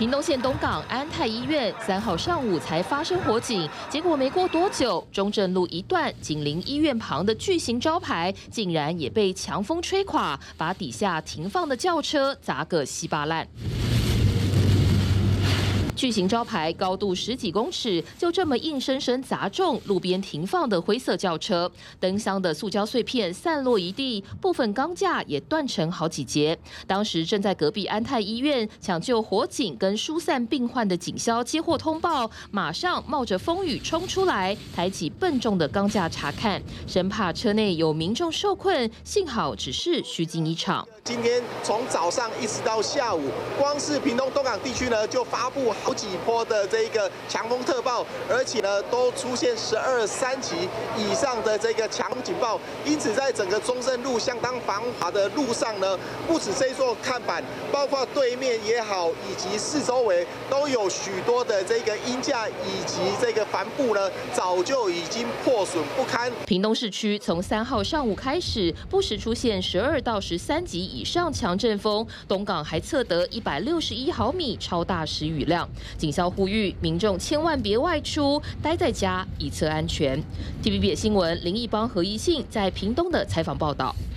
屏东县东港安泰医院3号上午才发生火警，结果没过多久，中正路一段紧邻医院旁的巨型招牌，竟然也被强风吹垮，把底下停放的轿车砸个稀巴烂。巨型招牌高度10几公尺，就这么硬生生砸中路边停放的灰色轿车，灯箱的塑胶碎片散落一地，部分钢架也断成好几截。当时正在隔壁安泰医院抢救火警跟疏散病患的警消接获通报，马上冒着风雨冲出来，抬起笨重的钢架查看，生怕车内有民众受困，幸好只是虚惊一场。 今天从早上一直到下午，光是屏东东港地区呢，就发布好几波的这个强风特报，而且呢都出现12、3级以上的这个强风警报。因此，在整个中正路相当繁华的路上呢，不止这一座看板，包括对面也好，以及四周围都有许多的这个鹰架以及这个帆布呢，早就已经破损不堪。 屏东市区从3号上午开始，不时出现12到13级以上强阵风，东港还测得161毫米超大时雨量。警消呼吁民众千万别外出，待在家以策安全。TVB 新闻林义邦、何一信在屏东的采访报道。